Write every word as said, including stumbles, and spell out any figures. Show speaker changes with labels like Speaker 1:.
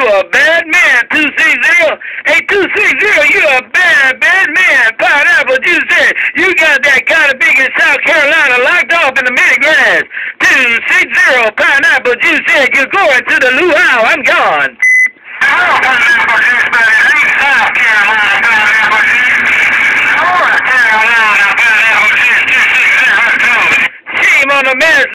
Speaker 1: a bad man, two six zero. Hey, two six zero, you a bad, bad man. Pineapple Juice said, you got that kind of big in South Carolina locked off in the mini grass. two six zero, Pineapple Juice said, you're going to the luau. I'm gone.
Speaker 2: Hello, Pineapple Juice, baby. South Carolina, Pineapple Juice. North Carolina, Pineapple Juice, two six zero. Let's go.
Speaker 1: Shame on the mess